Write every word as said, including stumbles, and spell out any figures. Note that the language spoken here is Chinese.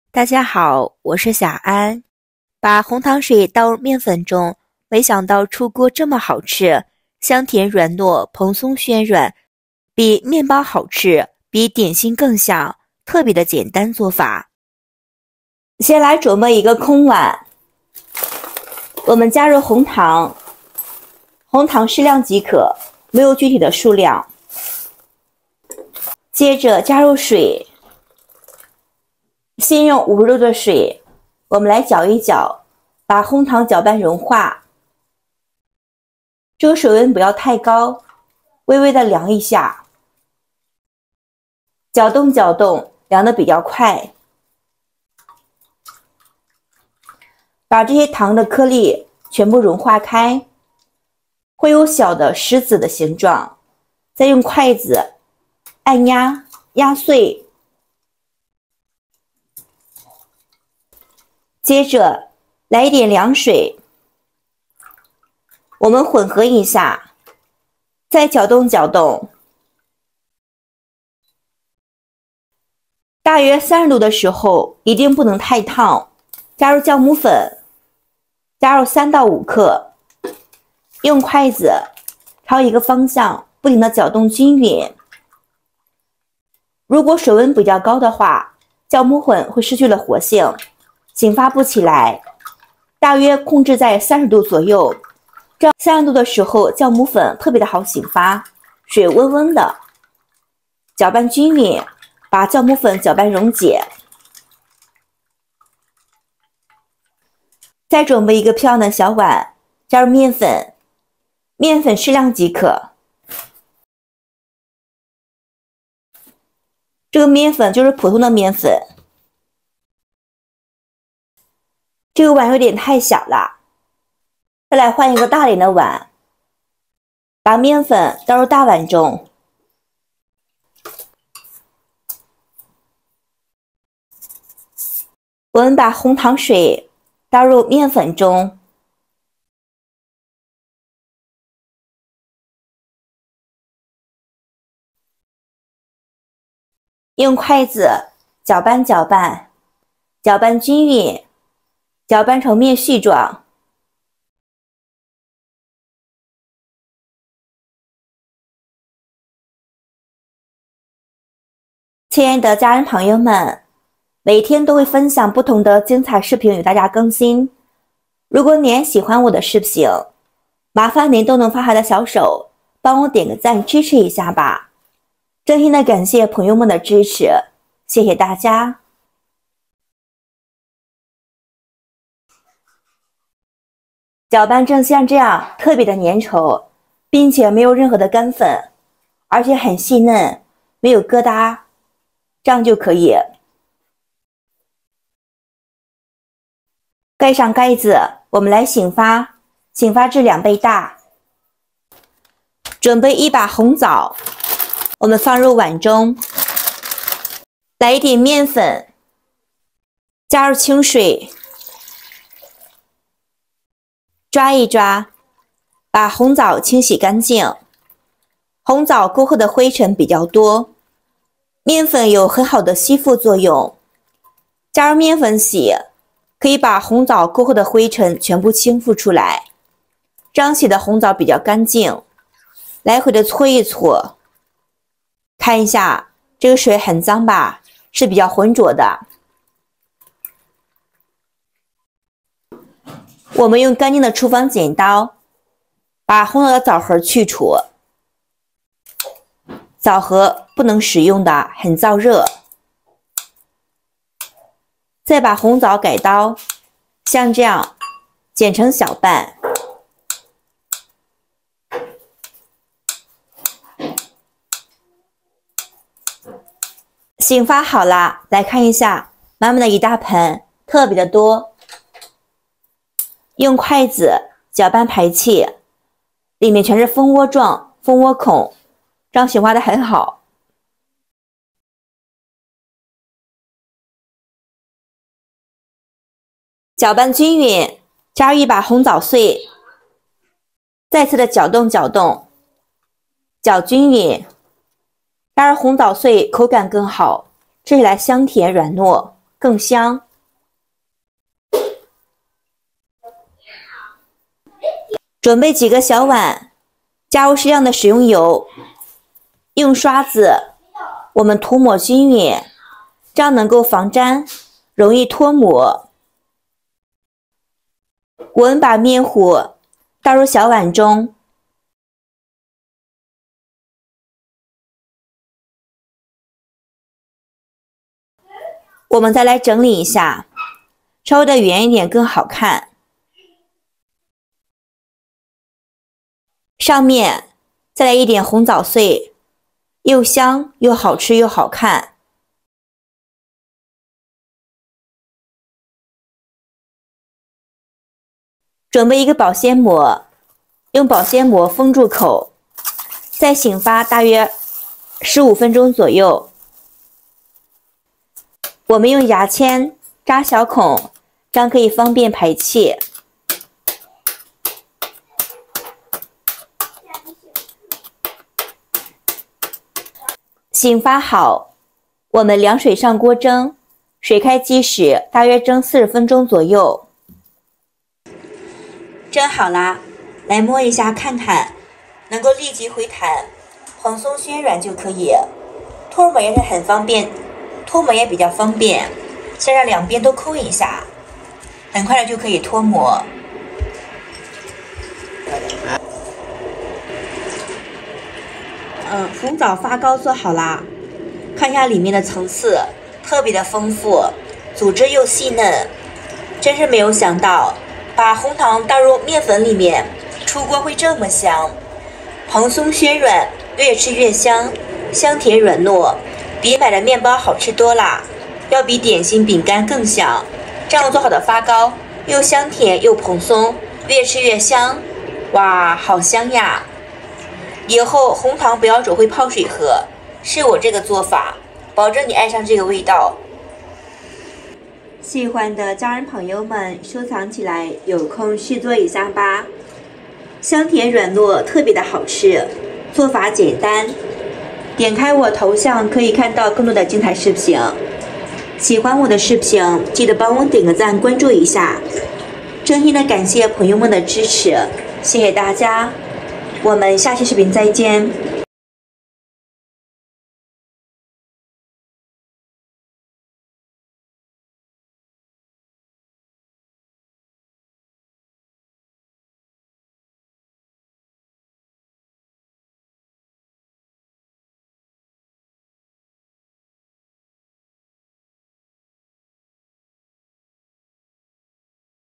大家好，我是小安。把红糖水倒入面粉中，没想到出锅这么好吃，香甜软糯，蓬松暄软，比面包好吃，比点心更香，特别的简单做法。先来准备一个空碗，我们加入红糖，红糖适量即可，没有具体的数量。接着加入水。先用五十度的水，我们来搅一搅，把红糖搅拌融化。这个水温不要太高，微微的凉一下，搅动搅动，凉的比较快。把这些糖的颗粒全部融化开，会有小的石子的形状，再用筷子按压压碎。接着来一点凉水，我们混合一下，再搅动搅动。大约三十度的时候，一定不能太烫。加入酵母粉，加入三到五克，用筷子朝一个方向不停的搅动均匀。如果水温比较高的话，酵母粉会失去了活性，醒发不起来，大约控制在三十度左右。这样三十度的时候，酵母粉特别的好醒发，水温温的，搅拌均匀，把酵母粉搅拌溶解。再准备一个漂亮的小碗，加入面粉，面粉适量即可。这个面粉就是普通的面粉。这个碗有点太小了，再来换一个大点的碗，把面粉倒入大碗中，我们把红糖水倒入面粉中，用筷子搅拌搅拌，搅拌均匀，搅拌成面絮状。亲爱的家人朋友们，每天都会分享不同的精彩视频与大家更新。如果你也喜欢我的视频，麻烦您动动发财的小手，帮我点个赞支持一下吧。真心的感谢朋友们的支持，谢谢大家。搅拌成像这样特别的粘稠，并且没有任何的干粉，而且很细嫩，没有疙瘩，这样就可以。盖上盖子，我们来醒发，醒发至两倍大。准备一把红枣，我们放入碗中，来一点面粉，加入清水，抓一抓，把红枣清洗干净。红枣沟壑的灰尘比较多，面粉有很好的吸附作用，加入面粉洗，可以把红枣沟壑的灰尘全部倾覆出来，这样洗的红枣比较干净。来回的搓一搓，看一下这个水很脏吧，是比较浑浊的。我们用干净的厨房剪刀把红枣的枣核去除，枣核不能食用的，很燥热。再把红枣改刀，像这样剪成小瓣，醒发好了，来看一下，满满的一大盆，特别的多。用筷子搅拌排气，里面全是蜂窝状、蜂窝孔，这样醒发的很好。搅拌均匀，加入一把红枣碎，再次的搅动搅动，搅均匀。加入红枣碎口感更好，吃起来香甜软糯。 更香。准备几个小碗，加入适量的食用油，用刷子我们涂抹均匀，这样能够防粘，容易脱模。我们把面糊倒入小碗中，我们再来整理一下，稍微的圆一点更好看。上面再来一点红枣碎，又香又好吃又好看。准备一个保鲜膜，用保鲜膜封住口，再醒发大约十五分钟左右。我们用牙签扎小孔，这样可以方便排气。醒发好，我们凉水上锅蒸，水开即时，大约蒸四十分钟左右。蒸好啦，来摸一下看看，能够立即回弹，蓬松暄软就可以。脱模也是很方便，脱模也比较方便，先让两边都抠一下，很快的就可以脱模。嗯，红枣发糕做好啦，看一下里面的层次，特别的丰富，组织又细嫩，真是没有想到，把红糖倒入面粉里面，出锅会这么香，蓬松暄软，越吃越香，香甜软糯，比买的面包好吃多啦，要比点心饼干更香。这样做好的发糕，又香甜又蓬松，越吃越香，哇，好香呀！以后红糖不要只会泡水喝，是我这个做法，保证你爱上这个味道。喜欢的家人朋友们收藏起来，有空试做一下吧。香甜软糯，特别的好吃，做法简单。点开我头像可以看到更多的精彩视频。喜欢我的视频，记得帮我点个赞，关注一下。真心的感谢朋友们的支持，谢谢大家。我们下期视频再见。